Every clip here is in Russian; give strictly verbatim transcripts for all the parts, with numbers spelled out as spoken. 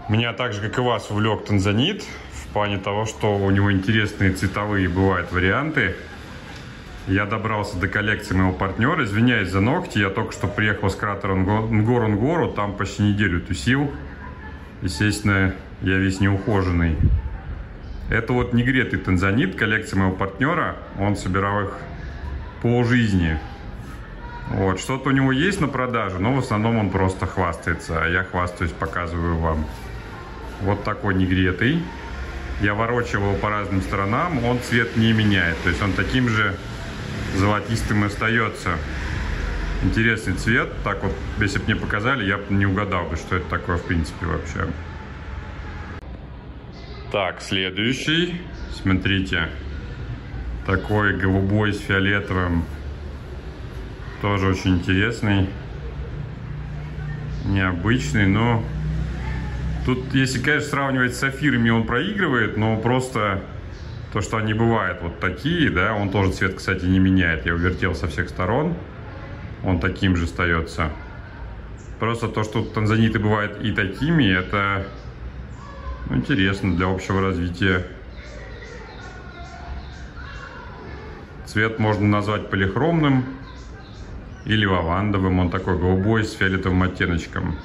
Меня так же, как и вас, увлек танзанит в плане того, что у него интересные цветовые бывают варианты. Я добрался до коллекции моего партнера. Извиняюсь за ногти, я только что приехал с кратера Нгоронгоро, там почти неделю тусил. Естественно, я весь неухоженный. Это вот негретый танзанит, коллекция моего партнера. Он собирал их полжизни. Вот, что-то у него есть на продажу, но в основном он просто хвастается, а я хвастаюсь, показываю вам. Вот такой негретый. Я ворочал его по разным сторонам, он цвет не меняет, то есть он таким же золотистым и остается. Интересный цвет, так вот, если бы мне показали, я бы не угадал бы, что это такое в принципе вообще. Так, следующий, смотрите, такой голубой с фиолетовым. Тоже очень интересный, необычный, но тут, если, конечно, сравнивать с сафирами, он проигрывает, но просто то, что они бывают вот такие, да, он тоже цвет, кстати, не меняет. Я его вертел со всех сторон, он таким же остается. Просто то, что танзаниты бывают и такими, это ну, интересно для общего развития. Цвет можно назвать полихромным или лавандовым, он такой голубой с фиолетовым оттеночком.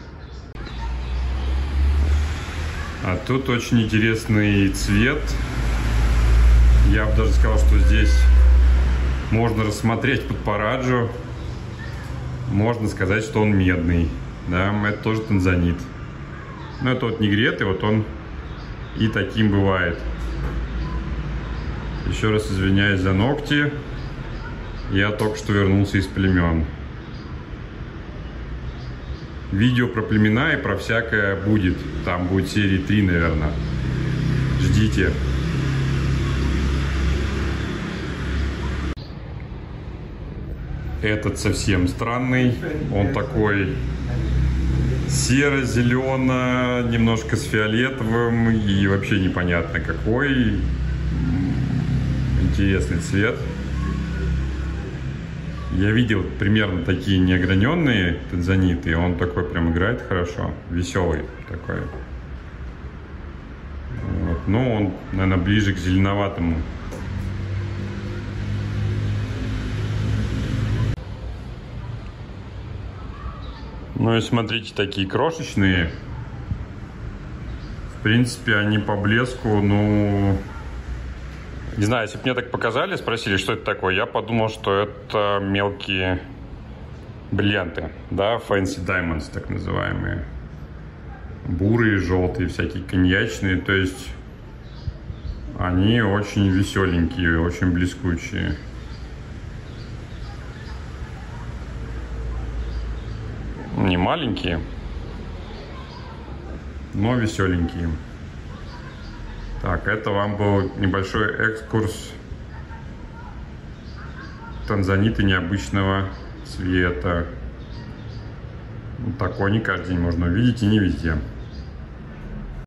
А тут очень интересный цвет. Я бы даже сказал, что здесь можно рассмотреть подпараджу. Можно сказать, что он медный. Да, это тоже танзанит. Но это вот негретый, вот он и таким бывает. Еще раз извиняюсь за ногти. Я только что вернулся из племен. Видео про племена и про всякое будет. Там будет серии три, наверное. Ждите. Этот совсем странный. Он такой серо-зелено, немножко с фиолетовым и вообще непонятно какой. Интересный цвет. Я видел примерно такие неограненные танзаниты, и он такой прям играет хорошо, веселый такой. Вот. Но он, наверное, ближе к зеленоватому. Ну и смотрите, такие крошечные. В принципе, они по блеску, ну... Не знаю, если бы мне так показали, спросили, что это такое, я подумал, что это мелкие бриллианты, да, fancy diamonds, так называемые. Бурые, желтые, всякие коньячные, то есть они очень веселенькие, очень блескучие. Не маленькие, но веселенькие. Так, это вам был небольшой экскурс танзаниты необычного цвета. Такой не каждый день можно увидеть и не везде.